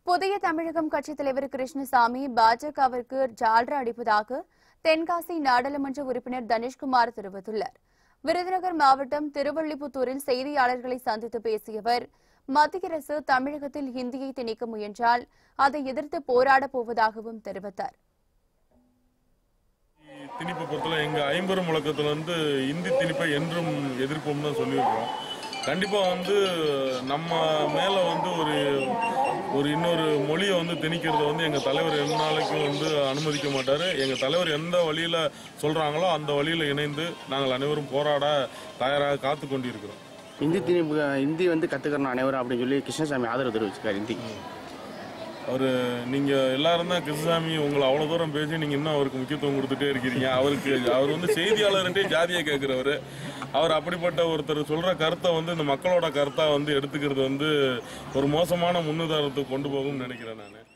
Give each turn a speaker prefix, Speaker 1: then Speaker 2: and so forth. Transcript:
Speaker 1: புதிய தமிழகம் கட்சித் தலைவர் கிருஷ்ணசாமி பாஜகவிற்கு ஜால்ரா அடிப்பதாக தென்காசி நாடாளுமன்ற உறுப்பினர் தனேஷ்குமார் தெரிவித்துள்ளார். விருதுநகர் மாவட்டம் திருவள்ளிபுத்தூரில் செய்தியாளர்களை சந்தித்து பேசிய அவர், மத்திய அரசு தமிழகத்தில் ஹிந்தியை திணிக்க முயன்றால் அதை எதிர்த்து போராடப் போவதாகவும் தெரிவித்தார்.
Speaker 2: திணிப்பு பொறுத்தல எங்க ஐம்பெரும் முழக்கத்துல இந்தி திணிப்பை என்றும் எதிர்ப்போம்னு சொல்லியிருக்கிறோம். கண்டிப்பா நம்ம மேல ஒரு இன்னொரு மொழியை திணிக்கிறத எங்க தலைவர் எந்த நாளைக்கும் அனுமதிக்க மாட்டாரு. எங்க தலைவர் எந்த வழியில சொல்றாங்களோ அந்த வழியில இணைந்து நாங்கள் அனைவரும் போராட தயாராக காத்து கொண்டிருக்கிறோம்.
Speaker 3: இந்தி திணிப்பு ஹிந்தி கத்துக்கணும் அனைவரும் அப்படின்னு சொல்லி கிருஷ்ணசாமி ஆதரவு தெரிவிச்சிருக்காரு. ஹிந்தி
Speaker 2: நீங்க எல்லாரும் தான் கிருஷ்ணசாமி உங்களை அவ்வளவு தூரம் பேசி நீங்க இன்னும் அவருக்கு முக்கியத்துவம் கொடுத்துட்டே இருக்கிறீங்க. அவர் செய்தியாளர்கிட்டே ஜாதியை கேட்கிறவரு. அவர் அப்படிப்பட்ட ஒருத்தர் சொல்ற கருத்தை இந்த மக்களோட கருத்தா எடுத்துக்கிறது ஒரு மோசமான முன்னுதாரணத்துக்கு கொண்டு போகும்னு நினைக்கிறேன் நான்.